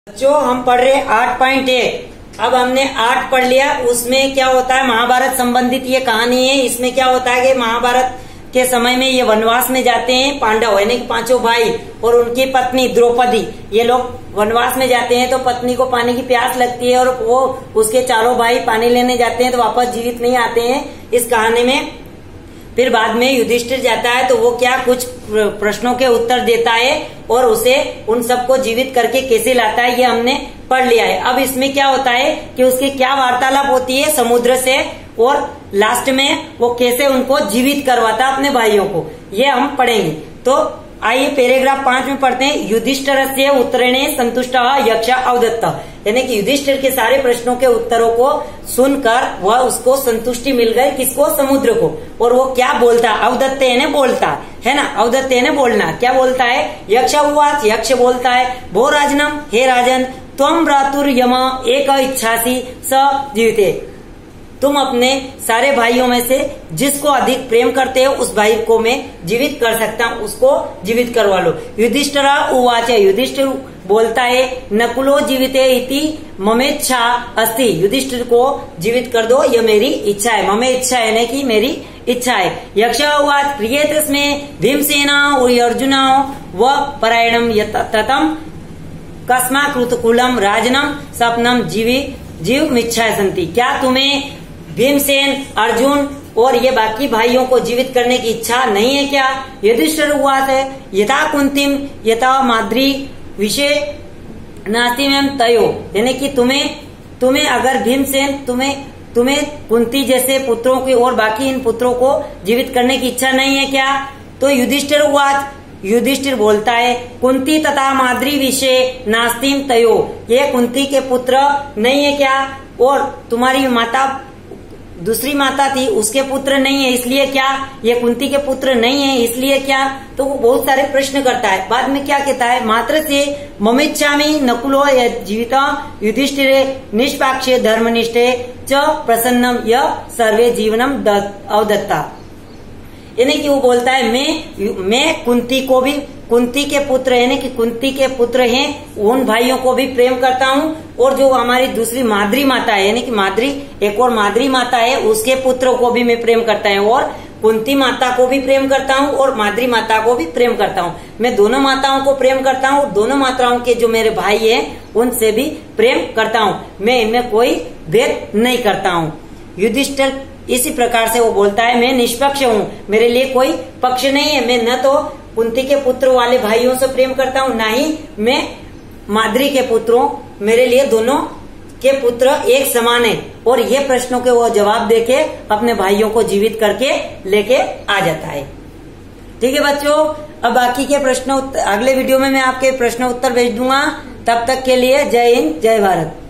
बच्चों हम पढ़ रहे 8.1। अब हमने 8 पढ़ लिया। उसमें क्या होता है, महाभारत संबंधित ये कहानी है। इसमें क्या होता है कि महाभारत के समय में ये वनवास में जाते हैं, पांडव यानी कि पांचों भाई और उनकी पत्नी द्रौपदी, ये लोग वनवास में जाते हैं। तो पत्नी को पानी की प्यास लगती है और वो उसके चारों भाई पानी लेने जाते हैं तो वापस जीवित नहीं आते हैं इस कहानी में। फिर बाद में युधिष्ठिर जाता है तो वो क्या कुछ प्रश्नों के उत्तर देता है और उसे उन सबको जीवित करके कैसे लाता है ये हमने पढ़ लिया है। अब इसमें क्या होता है कि उसकी क्या वार्तालाप होती है समुद्र से और लास्ट में वो कैसे उनको जीवित करवाता अपने भाइयों को, ये हम पढ़ेंगे। तो आइए पैराग्राफ 5 में पढ़ते हैं। युधिष्ठिरस्य उत्तरेणे संतुष्टः यक्ष अवदत्त, यानी कि युधिष्ठिर के सारे प्रश्नों के उत्तरों को सुनकर वह उसको संतुष्टि मिल गई, किसको, समुद्र को। और वो क्या बोलता, अवदत्त ने बोलता है ना, अवदत्त ने बोलना क्या बोलता है। यक्ष उवाच, यक्ष बोलता है, भो राजनम, हे राजन, त्वं भ्रातुर्यम एक इच्छासी स जीविते, तुम अपने सारे भाइयों में से जिसको अधिक प्रेम करते हो उस भाई को मैं जीवित कर सकता हूँ, उसको जीवित करवा लो। युधिष्ठिरा उवाच, युधिष्ठिर बोलता है, नकुलो जीविते इति ममेच्छा अस्ति, युधिष्ठिर को जीवित कर दो, ये मेरी इच्छा है। ममे इच्छा यानी कि मेरी इच्छा है। यक्ष उवाच, प्रियेतस्मै भीमसेना अर्जुन व परायणम ततम कस्माकृतकुलम राजनम सपनम जीव मिच्छा सन्ति, क्या तुम्हें भीमसेन, अर्जुन और ये बाकी भाइयों को जीवित करने की इच्छा नहीं है क्या। युधिष्ठिर उवाच है, यथा कुंतीम यथा माद्री विषय नास्ति में तयो, यानी कि तुम्हें अगर भीमसेन तुम्हें कुंती जैसे पुत्रों की और बाकी इन पुत्रों को जीवित करने की इच्छा नहीं है क्या। तो युधिष्ठिर उवाच, युधिष्ठिर बोलता है, कुंती तथा माद्री विषय नास्तिम तयो, ये कुंती के पुत्र नहीं है क्या, और तुम्हारी माता दूसरी माता थी उसके पुत्र नहीं है इसलिए क्या, ये कुंती के पुत्र नहीं है इसलिए क्या। तो वो बहुत सारे प्रश्न करता है। बाद में क्या कहता है, मात्र से ममिच्छामि नकुलो जीवित युधिष्ठिरे निष्पाक्षे धर्मनिष्ठे च प्रसन्नम य सर्वे जीवनम अवदत्ता, यानी कि वो बोलता है मैं कुंती को भी, कुंती के पुत्र यानी कि कुंती के पुत्र हैं उन भाइयों को भी प्रेम करता हूँ, और जो हमारी दूसरी माद्री माता है यानी कि माद्री, एक और माद्री माता है उसके पुत्रों को भी मैं प्रेम करता हूँ, और कुंती माता को भी प्रेम करता हूँ और माद्री माता को भी प्रेम करता हूँ। मैं दोनों माताओं को प्रेम करता हूँ और दोनों माताओं के जो मेरे भाई हैं उनसे भी प्रेम करता हूँ, मैं इनमें कोई भेद नहीं करता हूँ। युधिष्ठिर इसी प्रकार से वो बोलता है, मैं निष्पक्ष हूँ, मेरे लिए कोई पक्ष नहीं है, मैं न तो कुंती के पुत्र वाले भाइयों से प्रेम करता हूँ, ना ही मैं माद्री के पुत्रों, मेरे लिए दोनों के पुत्र एक समान है। और ये प्रश्नों के वो जवाब देके अपने भाइयों को जीवित करके लेके आ जाता है। ठीक है बच्चों, अब बाकी के प्रश्न अगले वीडियो में मैं आपके प्रश्न उत्तर भेज दूंगा। तब तक के लिए जय हिंद, जय भारत।